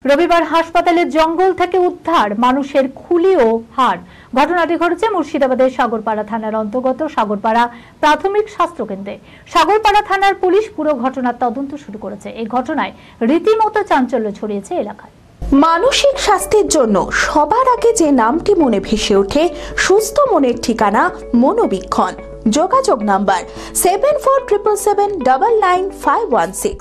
রবিবার হাসপাতালের জঙ্গল থেকে উদ্ধার মানুষের খুলি ও হাড়। ঘটনাটি ঘটেছে মুর্শিদাবাদের সাগরপাড়া থানার অন্তর্গত সাগরপাড়া প্রাথমিক স্বাস্থ্য কেন্দ্রে। সাগরপাড়া থানার পুলিশ পুরো ঘটনার তদন্ত শুরু করেছে। এই ঘটনায় রীতিমতো চাঞ্চল্য ছড়িয়েছে এলাকায়। মানসিক স্বাস্থ্যের জন্য সবার আগে যে নামটি মনে ভেসে ওঠে, সুস্থ মনের ঠিকানা মনোবীক্ষণ। যোগাযোগ নাম্বার 7477799516।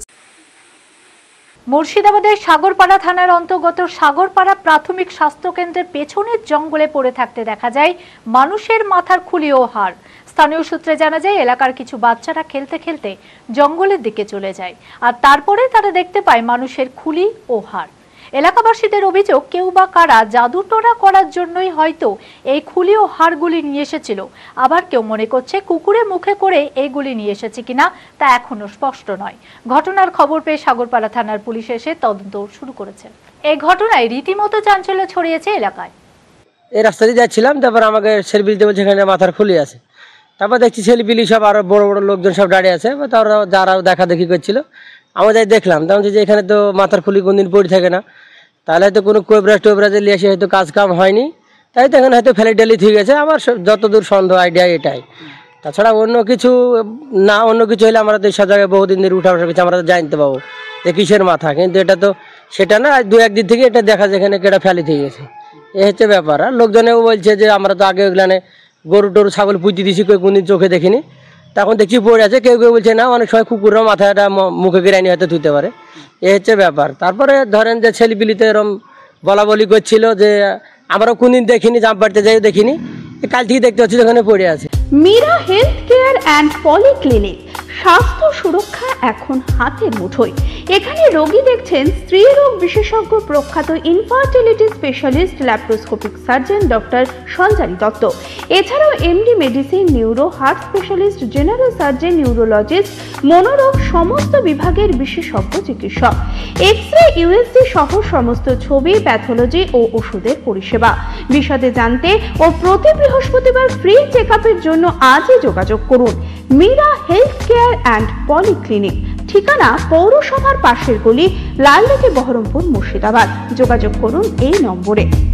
মুর্শিদাবাদের সাগরপাড়া থানার অন্তর্গত সাগরপাড়া প্রাথমিক স্বাস্থ্য কেন্দ্রের পেছনের জঙ্গলে পড়ে থাকতে দেখা যায় মানুষের মাথার খুলি ও হাড়। স্থানীয় সূত্রে জানা যায় এলাকার কিছু বাচ্চারা খেলতে খেলতে জঙ্গলের দিকে চলে যায়, আর তারপরে তারা দেখতে পায় মানুষের খুলি ও হাড়। এলাকাবাসীদের অভিযোগ, কেউ বা কারা জাদুটোনা করার জন্যই হয়তো এই খুলি ও হাড়গুলি নিয়ে এসেছিল। আবার কেউ মনে করছে কুকুরে মুখে করে এইগুলি নিয়ে এসেছে কিনা তা এখনো স্পষ্ট নয়। ঘটনার খবর পেয়ে সাগরপাড়া থানার পুলিশ এসে তদন্ত শুরু করেছে। এই ঘটনায় রীতিমতো চাঞ্চল্য ছড়িয়েছে এলাকায়। এই রাস্তা দিয়ে যাচ্ছিলাম, তারপর আমাকে সেলফিতে বলছে এখানে মাথার খুলি আছে। তারপর দেখছি সেলফিলি সব আরো বড় বড় লোকজন সব দাঁড়িয়ে আছে, তারা যারা দেখা দেখি করছিল। আমরা যাই দেখলাম, তখন যে এখানে তো মাথার খুলি কোনদিন পড়ে থাকে না, তাহলে হয়তো কোনো কোবরাজ টোবরাজে নিয়ে এসে হয়তো কাজ কাম হয়নি, তাই তো এখানে হয়তো ফেলে ডেলি ঠিক আছে। আমার যতদূর সন্দেহ আইডিয়া এটাই, তাছাড়া অন্য কিছু না। অন্য কিছু হলে আমরা তো সব জায়গায় বহুদিন ধরে উঠা কিছু আমরা তো জানতে পাবো যে কিসের মাথা, কিন্তু এটা তো সেটা না। দু একদিন থেকে এটা দেখা যায় এখানে কেটা ফেলে থেকে গেছে, এ হচ্ছে ব্যাপার। আর লোকজনেও বলছে যে আমরা তো আগে ওগুলানে গরু টরু ছাগল পুঁজি দিয়েছি, কেউ কোনদিন চোখে দেখিনি, তখন দেখছি পড়ে আছে। কেউ কেউ বলছে না, অনেক সময় কুকুরের মাথাটা মুখে গিরানি হয়তো ধুতে পারে, এ হচ্ছে ব্যাপার। তারপরে ধরেন যে ছেলেপিলিতে এরম বলা বলি করছিল যে আমরাও কোনদিন দেখিনি, জাম পাড়তে যাই দেখিনি, কাল থেকে দেখতে পাচ্ছি ওখানে পড়ে আছে। Meera health care and polyclinic, স্বাস্থ্য সুরক্ষা এখন হাতের মুঠোয়। এখানে রোগী দেখছেন স্ত্রী রোগ বিশেষজ্ঞ, প্রখ্যাত infertility specialist laparoscopic surgeon doctor Sanjari Dutta. এছাড়াও MD medicine, neuro, heart specialist, general surgeon, neurologist, মনোরোগ সমস্ত বিভাগের বিশেষজ্ঞ চিকিৎসক। এক্স-রে, ইউএসজি সহ সমস্ত ছবি, প্যাথোলজি ও ওষুধের পরিষেবা। বিশদে জানতে ও প্রতি বৃহস্পতিবার ফ্রি চেকআপের জন্য আজই যোগাযোগ করুন। Meera health care and polyclinic, ঠিকানা পৌরসভার পাশের গলি, লালদিঘি, বহরমপুর, মুর্শিদাবাদ। যোগাযোগ করুন এই নম্বরে।